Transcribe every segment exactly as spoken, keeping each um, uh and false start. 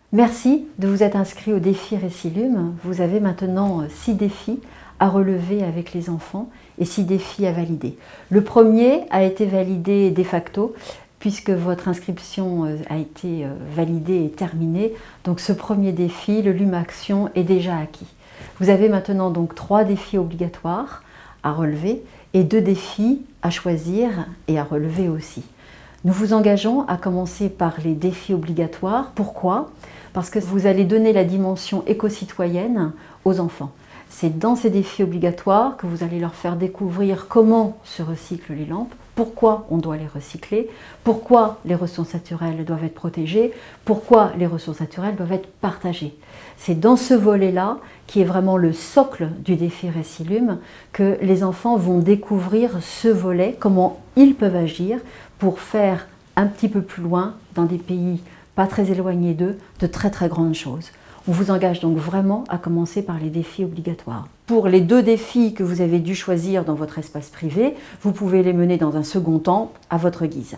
Merci de vous être inscrit au défi Récilume. Vous avez maintenant six défis à relever avec les enfants et six défis à valider. Le premier a été validé de facto puisque votre inscription a été validée et terminée. Donc ce premier défi, le Lume Action, est déjà acquis. Vous avez maintenant donc trois défis obligatoires à relever et deux défis à choisir et à relever aussi. Nous vous engageons à commencer par les défis obligatoires. Pourquoi? Parce que vous allez donner la dimension éco-citoyenne aux enfants. C'est dans ces défis obligatoires que vous allez leur faire découvrir comment se recyclent les lampes, pourquoi on doit les recycler, pourquoi les ressources naturelles doivent être protégées, pourquoi les ressources naturelles doivent être partagées. C'est dans ce volet-là, qui est vraiment le socle du défi Récilume, que les enfants vont découvrir ce volet, comment ils peuvent agir pour faire un petit peu plus loin, dans des pays pas très éloignés d'eux, de très très grandes choses. On vous engage donc vraiment à commencer par les défis obligatoires. Pour les deux défis que vous avez dû choisir dans votre espace privé, vous pouvez les mener dans un second temps à votre guise.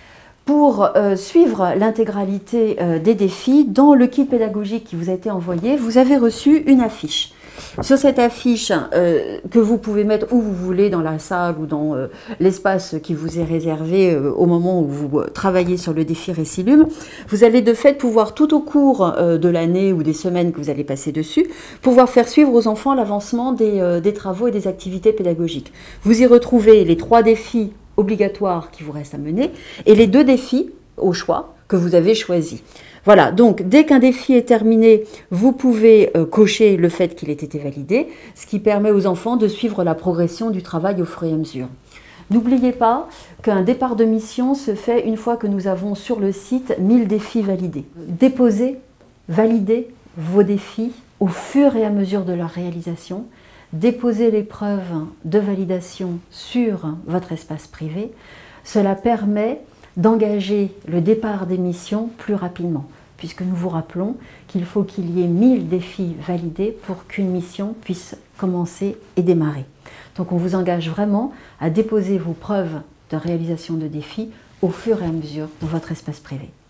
Pour euh, suivre l'intégralité euh, des défis, dans le kit pédagogique qui vous a été envoyé, vous avez reçu une affiche. Sur cette affiche euh, que vous pouvez mettre où vous voulez, dans la salle ou dans euh, l'espace qui vous est réservé euh, au moment où vous euh, travaillez sur le défi Récilume, vous allez de fait pouvoir tout au cours euh, de l'année ou des semaines que vous allez passer dessus, pouvoir faire suivre aux enfants l'avancement des, euh, des travaux et des activités pédagogiques. Vous y retrouvez les trois défis obligatoires qui vous restent à mener et les deux défis au choix que vous avez choisis. Voilà, donc dès qu'un défi est terminé, vous pouvez euh, cocher le fait qu'il ait été validé, ce qui permet aux enfants de suivre la progression du travail au fur et à mesure. N'oubliez pas qu'un départ de mission se fait une fois que nous avons sur le site mille défis validés. Déposez, validez vos défis au fur et à mesure de leur réalisation. Déposez l'épreuve de validation sur votre espace privé. Cela permet d'engager le départ des missions plus rapidement, puisque nous vous rappelons qu'il faut qu'il y ait mille défis validés pour qu'une mission puisse commencer et démarrer. Donc on vous engage vraiment à déposer vos preuves de réalisation de défis au fur et à mesure dans votre espace privé.